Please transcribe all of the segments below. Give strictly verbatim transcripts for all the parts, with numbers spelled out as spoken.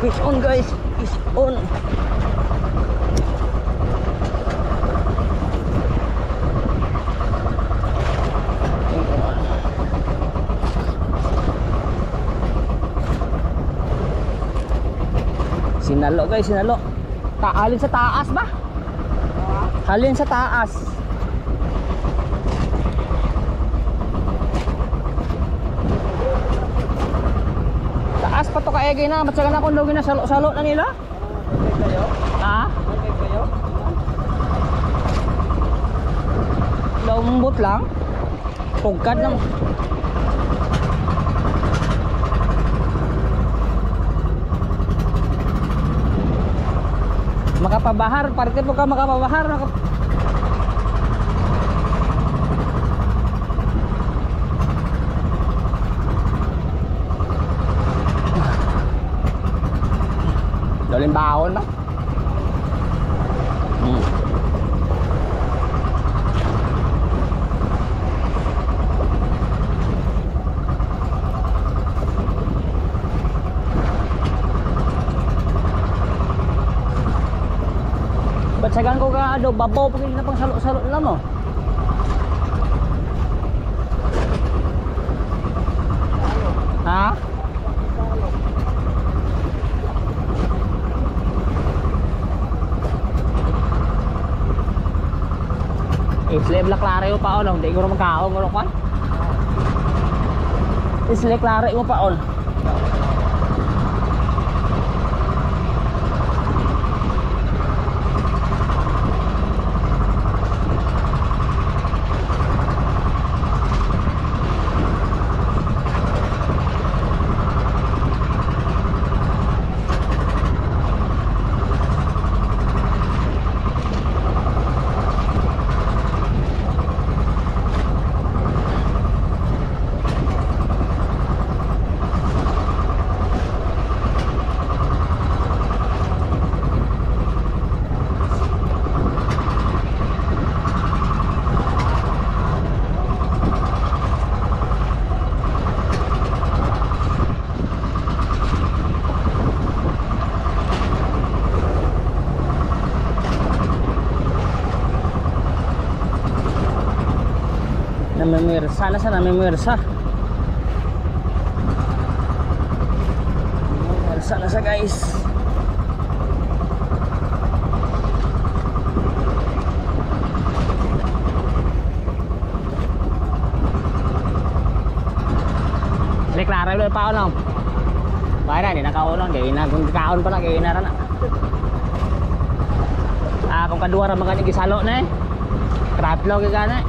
Fish on guys, fish on. Sinalo guys, sinalo. Taalin sa taas ba? Halin sa taas. Taas pa to kaegay na, matsaga na kung lugin na salo-salo na nila. Okay kayo? Ha? Okay kayo? Lambot lang. Pugkad lang. Makapabahar, parte po ka makapabahar. Makap Daling baon ba? Hmm. Batsagan ko ka ado, babaw pag na pang salo-salo na mo. Ha? Isle black klare mo pa on, hindi ko na magkaon mo kwan. Isle klare mo pa on. Namimirsa na sa namimirsa. Namimirsa na sa guys. Deklara ulit pa ako. Bakit na, hindi nakaulang. Kaya na, kung kaon pa lang, kaya na na. Ah, kung kadua ra mga gisalo na eh. Traplo kaya na eh.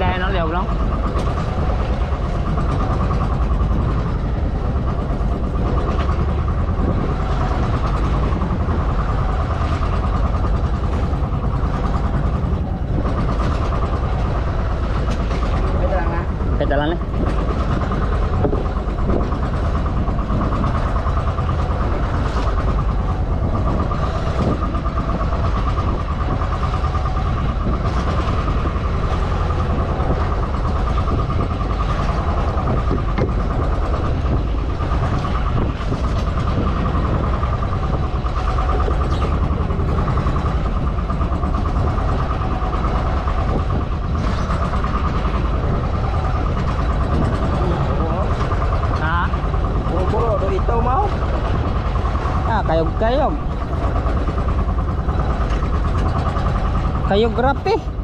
dahan no jog no. Jalan nih. Kayog-kayog. Kayog rapi.